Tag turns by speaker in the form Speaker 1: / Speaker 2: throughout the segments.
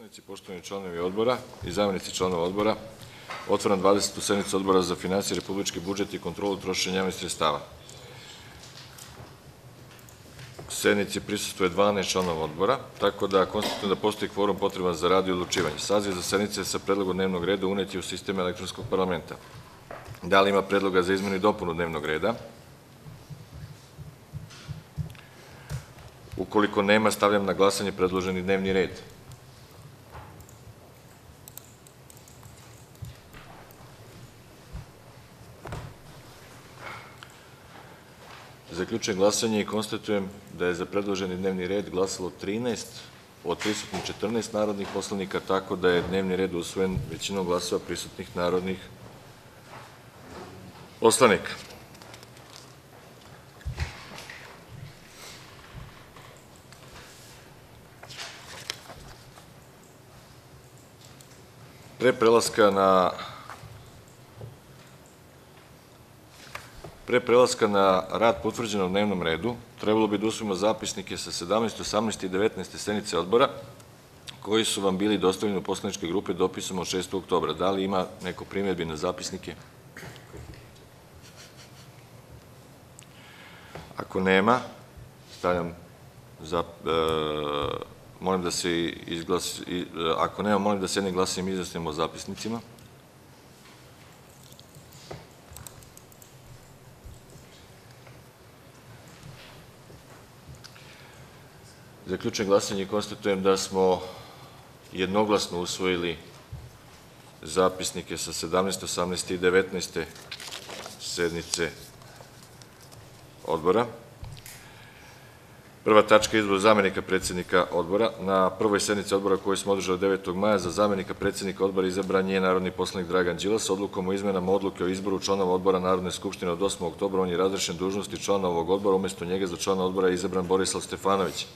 Speaker 1: poslanici, poštovani članovi odbora i zamenici članova odbora, otvaram 20. sednicu Odbora za finansije, republički budžet i kontrolu trošenja javnih sredstava. Sednici prisustvuje 12 članova odbora, tako da konstatujem da postoji kvorum potreban za rad i odlučivanje. Saziv za sednice sa predlogom dnevnog reda unet je u sistem elektronskog parlamenta. Da li ima predloga za izmenu i dopunu dnevnog reda? Ukoliko nema, stavljam na glasanje predloženi dnevni red. Zaključujem glasanje i konstatujem da je za predloženi dnevni red glasalo 13 od prisutnih 14 narodnih poslanika, tako da je dnevni red usvojen većinom glasova prisutnih narodnih poslanika. Pre prelaska na rad po utvrđenom dnevnom redu, trebalo bi da usvojimo zapisnike sa 17., 18. i 19. sednice odbora, koji su vam bili dostavljeni u poslaničke grupe dopisom od 6. oktobra. Da li ima neko primjedbi na zapisnike? Ako nema, molim da se ako nema, molim da se jednim glasanjem izjasnimo o zapisnicima. Zaključujem glasanje i konstatujem da smo jednoglasno usvojili zapisnike sa 17., 18. i 19. sednice odbora. Prva tačka je izbor zamenika predsednika odbora. Na prvoj sednici odbora koju smo održali 9. maja za zamenika predsednika odbora izabran je narodni poslanik Dragan Đilas. Odlukom o izmenama odluke o izboru članova odbora Narodne skupštine od 8. oktobra on je razrešen dužnosti člana ovog odbora. Umesto njega za člana odbora je izabran Borislav Stefanović.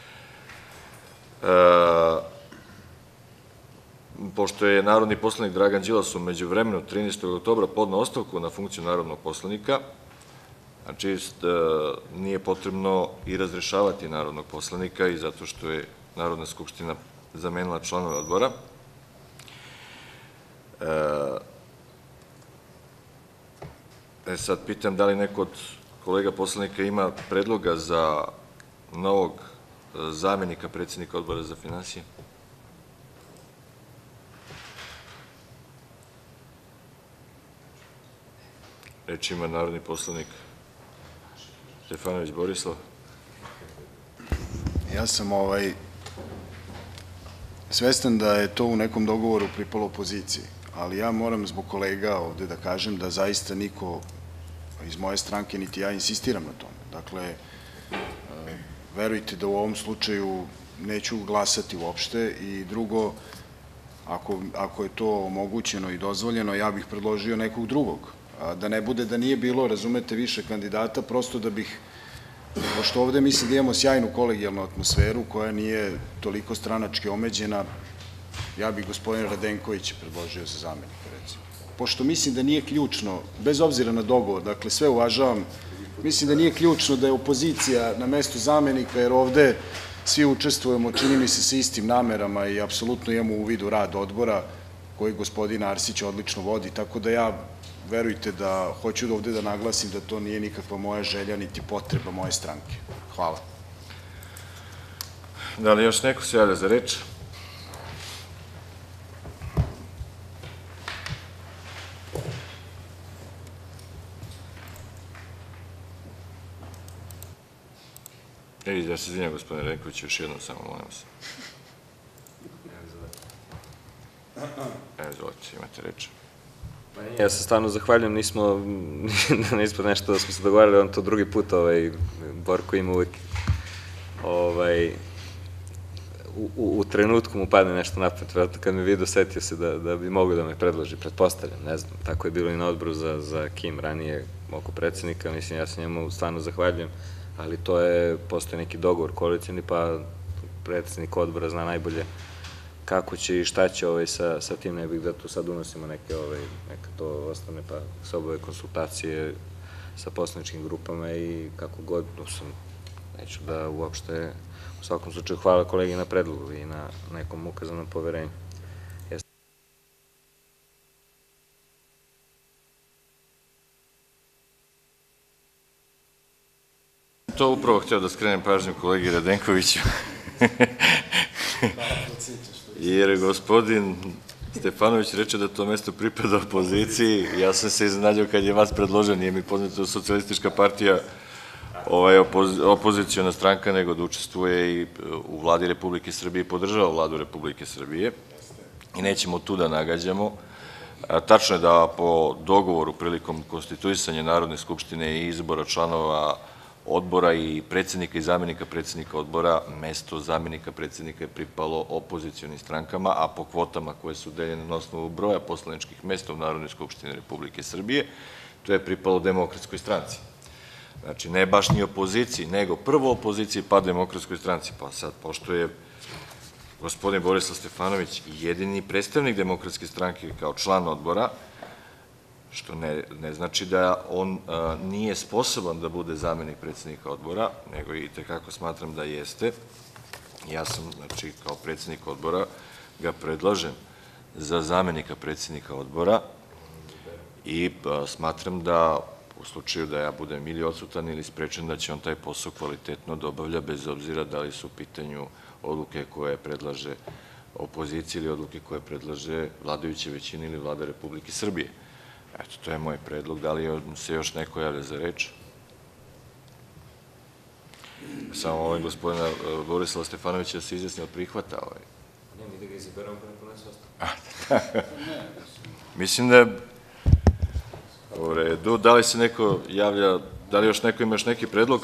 Speaker 1: Pošto je narodni poslanik Dragan Đilas u međuvremenu 13. oktobra podneo ostavku na funkciju narodnog poslanika, znači nije potrebno i razrešavati narodnog poslanika i zato što je Narodna skupština zamenila članove odbora. Sad pitam da li neko od kolega poslanika ima predloga za novog zamenika predsednika odbora za finansije? Reč ima narodni poslanik Stefanović Borislav.
Speaker 2: Ja sam svestan da je to u nekom dogovoru pripalo opoziciji, ali ja moram zbog kolega ovde da kažem da zaista niko iz moje stranke niti ja insistiram na tome. Dakle, verujte da u ovom slučaju neću glasati uopšte i drugo, ako je to omogućeno i dozvoljeno, ja bih predložio nekog drugog. Da ne bude da nije bilo, razumete, više kandidata, prosto da bih, pošto ovde mislim da imamo sjajnu kolegijalnu atmosferu koja nije toliko stranački omeđena, ja bih gospodina Radenkovića predložio za zamenika, recimo. Pošto mislim da nije ključno, bez obzira na dogovor, dakle sve uvažavam, mislim da nije ključno da je opozicija na mestu zamenika, jer ovde svi učestvujemo, čini mi se, sa istim namerama i apsolutno imamo u vidu rad odbora koji gospodin Arsić odlično vodi, tako da ja, verujte da hoću ovde da naglasim da to nije nikakva moja želja niti potreba moje stranke. Hvala.
Speaker 1: Da li još neko se javlja za reč? Ja se izvinjam, gospodine Renković, još jednom samo, molim vas. Izvolite, imate reč.
Speaker 3: Ja se stvarno zahvaljujem, nismo nešto da smo se dogovarali, on to drugi put, Borko ima uvek u trenutku mu padne nešto napred, vjerojatno kad me vidio setio se da bi mogo da me predloži, pretpostavljam, ne znam, tako je bilo i na odboru za Kim ranije oko predsednika, mislim, ja se njemu stvarno zahvaljujem, ali postoji neki dogovor koalicioni, pa predsednik odbora zna najbolje kako će i šta će sa tim, ne bih da tu sad unosimo neka to ostane, pa se obave konsultacije sa poslaničkim grupama i kako god, neću da uopšte, u svakom slučaju hvala kolegi na predlogu i na nekom ukazanom poverenju.
Speaker 1: To upravo hteo da skrenem pažnju kolegi Radenkoviću, jer gospodin Stefanović reče da to mesto pripada opoziciji. Ja sam se iznenadio kad je vas predložen, nije mi poznato socijalistička partija opozicijona stranka, nego da učestvuje i u vladi Republike Srbije i podržava vladu Republike Srbije i nećemo tu da nagađamo. Tačno je da po dogovoru prilikom konstituisanja Narodne skupštine i izbora članova odbora i predsednika i zamenika predsednika odbora, mesto zamenika predsednika je pripalo opozicionim strankama, a po kvotama koje su deljene na osnovu broja poslaničkih mesta u Narodnoj skupštini Republike Srbije, to je pripalo Demokratskoj stranci. Znači, ne baš ni opoziciji, nego prvo opoziciji pa Demokratskoj stranci. Pa sad, pošto je gospodin Borislav Stefanović jedini predstavnik Demokratske stranke kao član odbora, što ne znači da on nije sposoban da bude zamenik predsednika odbora, nego i tekako smatram da jeste. Ja sam, znači, kao predsednik odbora ga predlažem za zamenika predsednika odbora i smatram da u slučaju da ja budem ili odsutan ili sprečen, da će on taj posao kvalitetno da obavlja, bez obzira da li su u pitanju odluke koje predlaže opozicija ili odluke koje predlaže vladajuća većina ili vlada Republike Srbije. Eto, to je moj predlog. Da li se još neko javlja za reč? Samo ovaj gospodina Borislava Stefanovića da se izjasni od prihvata.
Speaker 3: Ne, mi da ga izaberamo pa ne ponese ostavku.
Speaker 1: Mislim da je u redu. Da li se neko javlja, da li još neko ima još neki predlog?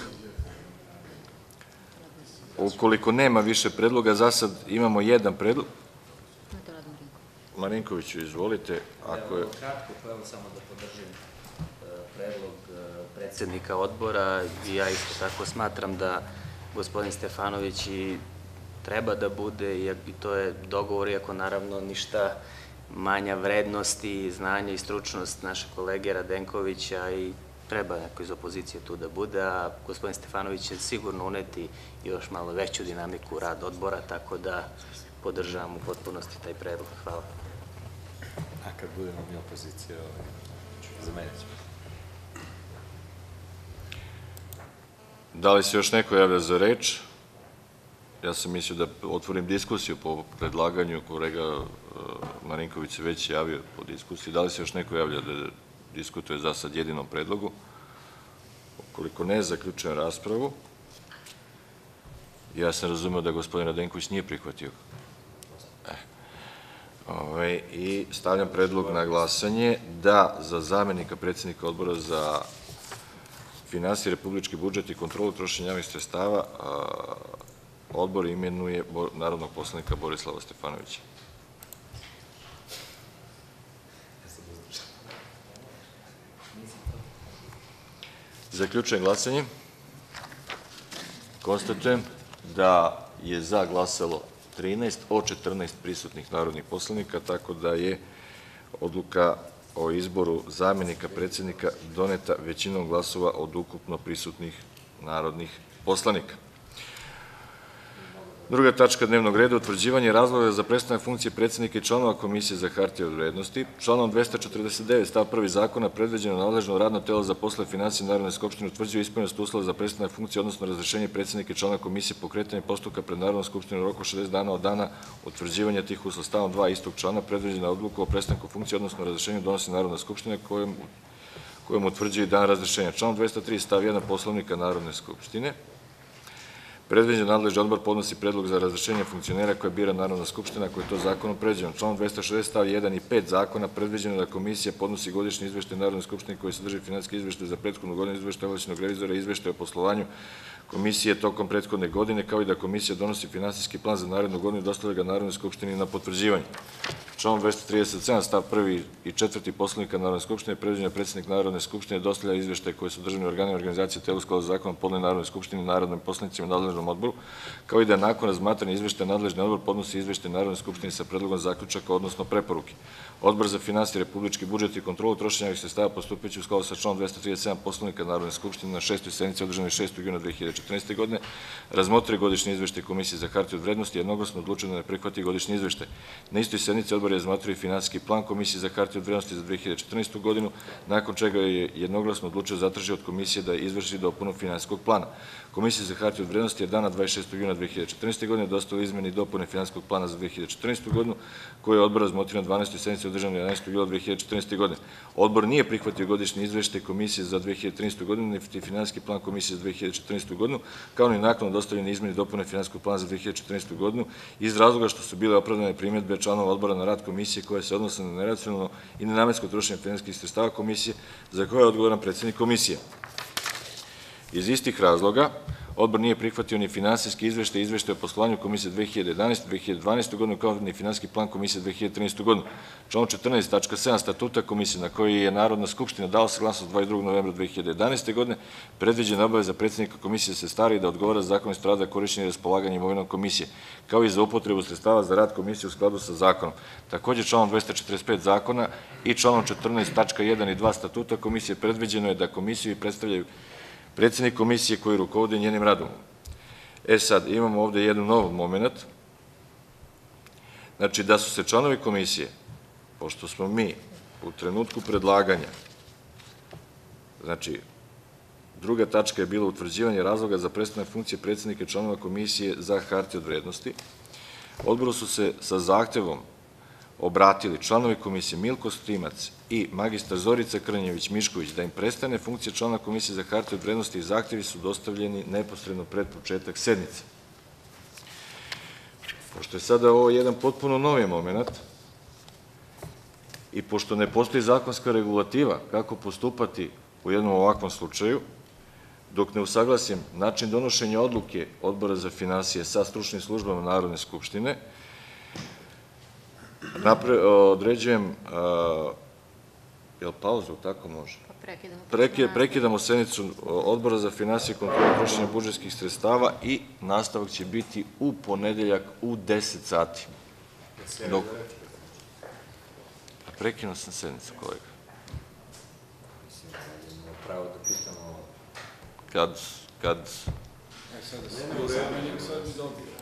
Speaker 1: Ukoliko nema više predloga, za sad imamo jedan predlog. Marinkoviću, izvolite.
Speaker 4: Kratko, evo samo da podržim predlog predsednika odbora i ja isto tako smatram da gospodin Stefanović i treba da bude, i to je dogovor, iako naravno ništa manja vrednost i znanje i stručnost naše kolege Radenkovića, i treba neko iz opozicije tu da bude, a gospodin Stefanović će sigurno uneti još malo veću dinamiku u rad odbora, tako da podržavam u potpunosti taj predlog. Hvala.
Speaker 3: A kad budemo mi opozicija, zamenit ćemo.
Speaker 1: Da li se još neko javlja za reč? Ja sam mislio da otvorim diskusiju po predlaganju, kolega Marinković se već javio po diskusiji. Da li se još neko javlja da diskutuje za sad jedinom predlogu? Ukoliko ne, zaključujem raspravu. Ja sam razumeo da gospodin Radenković nije prihvatio. I stavljam predlog na glasanje da za zamenika predsednika odbora za finansije, republički budžet i kontrolu trošenja javnih sredstava odbor imenuje narodnog poslanika Borislava Stefanovića. Zaključujem glasanje. Konstatujem da je za glasalo 13 od 14 prisutnih narodnih poslanika, tako da je odluka o izboru zamenika predsednika doneta većinom glasova od ukupno prisutnih narodnih poslanika. Druga tačka dnevnog reda, utvrđivanje razloga za prestanak funkcije predsednika i članova Komisije za hartije od vrednosti. Članom 249 stav 1. zakona predviđeno nadležno radno telo za poslove finansija Narodne skupštine utvrđuje ispunjenost uslova za prestanak funkcije, odnosno razrešenje predsednika i člana Komisije, pokretanje postupka pred Narodnom skupštinom u roku 60 dana od dana utvrđivanja tih uslova. Stavom 2 istog člana predviđena odluka o prestanku funkcije, odnosno razrešenju donosi Narodna skupština kojom utvrđuje dan razrešenja. Članom 203 stav 1 Poslovnika Narodne skupštine predviđen nadležni odbor podnosi predlog za razrešenje funkcionera koje bira Narodna skupština, ako je to zakonom predviđeno. Članom 260 stav 1 i 5 zakona predviđeno da komisija podnosi godišnji izveštaj Narodne skupštine koji sadrži finansijski izveštaj za prethodnu godinu, izveštaj ovlašćenog revizora i izveštaj o poslovanju komisije tokom prethodne godine, kao i da komisija donosi finansijski plan za narednu godinu i dostavlja ga Narodnoj skupštini na potvrđivanje. Članom 237 stav 1. i 4. Poslovnika Narodne skupštine predviđeno predsjednik Narodne skupštine dostavlja izveštaje koje su državni organi i organizacije tela u skladu sa zakonom podneli Narodnoj skupštini i narodnim poslanicima i nadležnom odboru, kao i da nakon razmatranja izveštaja nadležni odbor podnosi izveštaj Narodnoj skupštini sa predlogom zaključaka, odnosno preporuke. Odbor za finansije, republički budžet i kontrolu trošenja ovih sredstava postupajući u skladu sa članom 237 Poslovnika Narodne skupštine na 6. sednici održanoj 6. juna 2014. godine razmotrio godišnji izveštaj Komisije za hartije od vrednosti i jednoglasno odlučio da ne prihvati godišnji izveštaj. Na istoj sednici odbor je razmotrio i finansijski plan Komisije za hartije od vrednosti za 2014. godinu, nakon čega je jednoglasno odlučio zatraži od Komisije da izvrši dopunu finansijskog plana. Komisija za hartije od vrednosti je dana 26. juna 2014. godine dostavila izmene i dopune finansijskog plana za 2014. godinu, koje je odbor razmotrio na 12. sednici održanoj 11. jula 2014. godine. Odbor nije prihvatio godišnji izveštaj Komisije za 2013. godinu, niti finansijski plan Komisije za 2014. godinu, kao ni naknadno dostavljene izmene i dopune finansijskog plana za 2014. godinu, iz razloga što su bile opravdane primedbe članova odbora na rad Komisije koje se odnose na neracionalno i nenamensko trošenje finansijskih sredstava Komisije, za koje je odgovoran predsjednik Komisije. Iz istih razloga, odbor nije prihvatio ni finansijski izveštaj i izveštaj o poslovanju Komisije 2011. 2012. godinu, kao ni finansijski plan Komisije 2013. godinu. Članom 14. tačka 7. Statuta Komisije, na koji je Narodna skupština dala saglasnost 22. novembra 2011. godine, predviđena obaveza predsjednika Komisije da se stara i da odgovara za zakonitost rada, korišćenja i raspolaganja imovinom Komisije, kao i za upotrebu sredstava za rad Komisije u skladu sa zakonom. Takođe, članom 245 zakona i članom 14. tačka 1. i 2. Statuta Komisije predviđeno je da Komisiju predstavljaju predsjednik Komisije koji rukovodi njenim radom. Sad, imamo ovde jedan nov moment. Znači, da su se članovi Komisije, pošto smo mi u trenutku predlaganja, znači, druga tačka je bila utvrđivanje razloga za prestanak funkcije predsjednika i članova Komisije za hartije od vrednosti, odboru su se sa zahtevom obratili članovi Komisije Milko Stimac i magistar Zorica Krnjević-Mišković da im prestane funkcija člana Komisije za hartije od vrednosti i zahtevi su dostavljeni neposredno pred početak sednice. Pošto je sada ovo jedan potpuno novi moment i pošto ne postoji zakonska regulativa kako postupati u jednom ovakvom slučaju, dok ne usaglasim način donošenja odluke Odbora za finansije sa stručnim službama Narodne skupštine, određujem, je li pauzu, tako može? Prekidamo sednicu Odbora za finansije i kontrolu trošenja budžetskih sredstava i nastavak će biti u ponedeljak u 10 sati. Prekinuo sam sednicu, kolega.
Speaker 3: Pravo da pitamo...
Speaker 1: Kad...
Speaker 2: Sad mi dobio.